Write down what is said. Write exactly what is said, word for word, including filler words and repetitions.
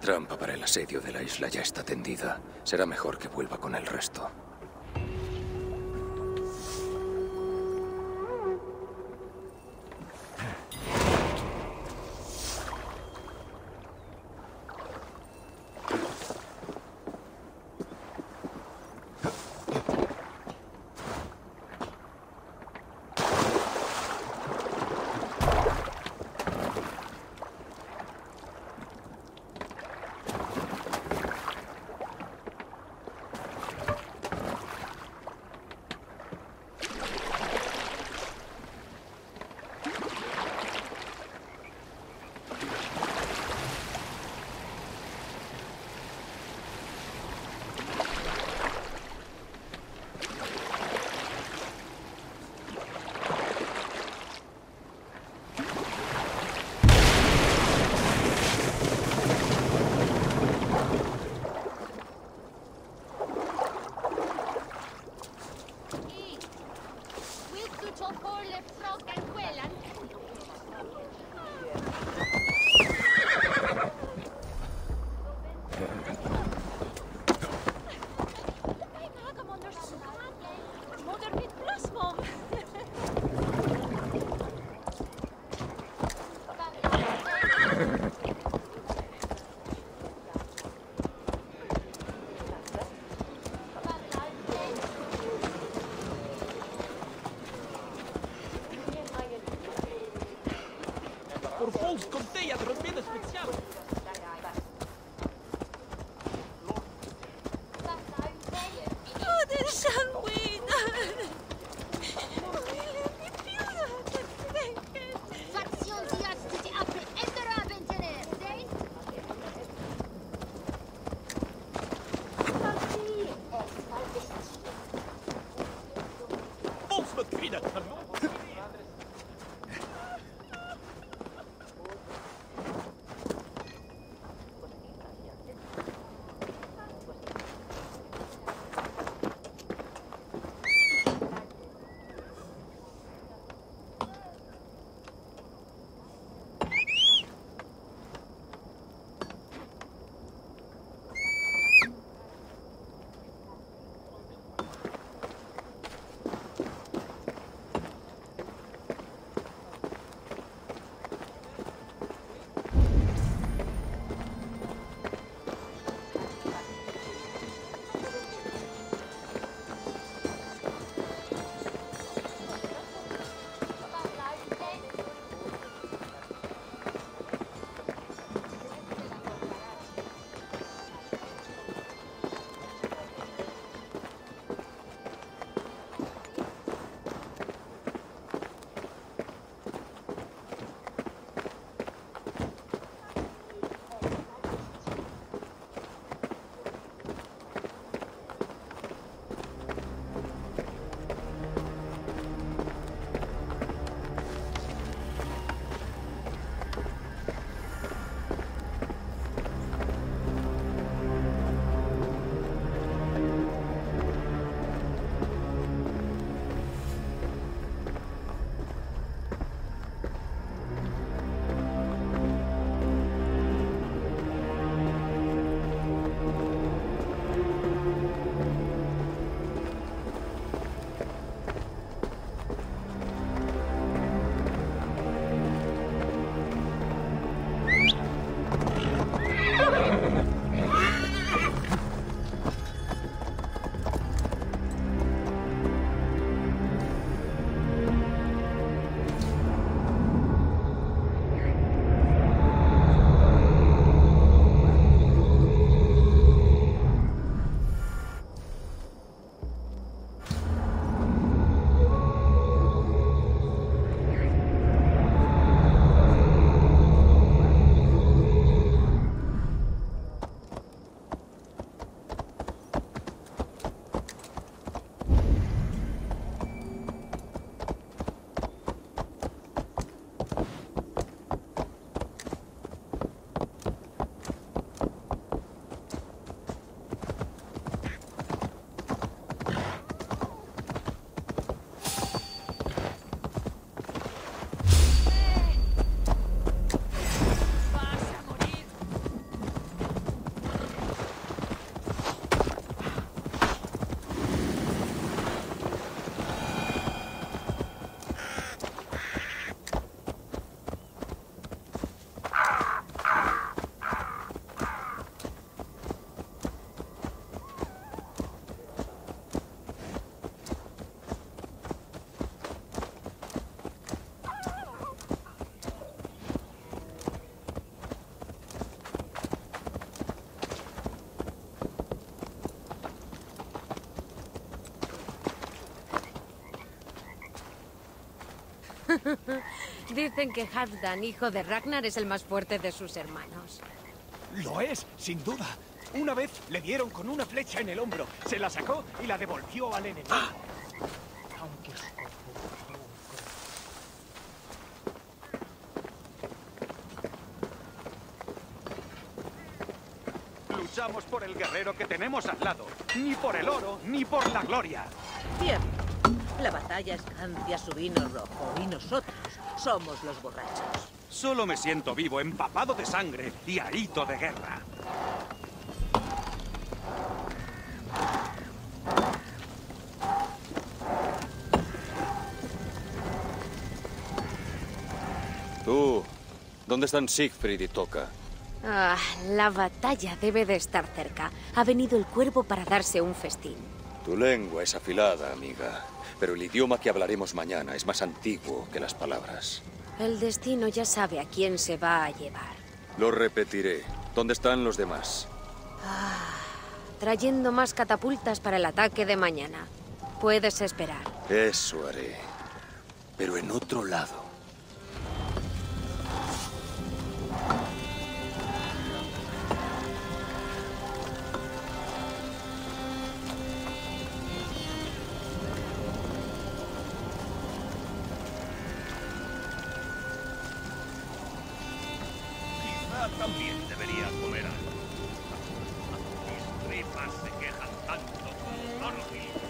trampa para el asedio de la isla ya está tendida. Será mejor que vuelva con el resto. Dicen que Halfdan, hijo de Ragnar, es el más fuerte de sus hermanos. Lo es, sin duda. Una vez le dieron con una flecha en el hombro, se la sacó y la devolvió al enemigo. Ah. Aunque... Luchamos por el guerrero que tenemos al lado, ni por el oro, ni por la gloria. Cierto. La batalla escancia su vino rojo y nosotros somos los borrachos. Solo me siento vivo, empapado de sangre y ahito de guerra. Tú, ¿dónde están Siegfried y Toka? Ah, la batalla debe de estar cerca. Ha venido el cuervo para darse un festín. Tu lengua es afilada, amiga. Pero el idioma que hablaremos mañana es más antiguo que las palabras. El destino ya sabe a quién se va a llevar. Lo repetiré. ¿Dónde están los demás? Ah, trayendo más catapultas para el ataque de mañana. Puedes esperar. Eso haré. Pero en otro lado. También debería comer algo. Mis tripas se quejan tanto como Thorgil.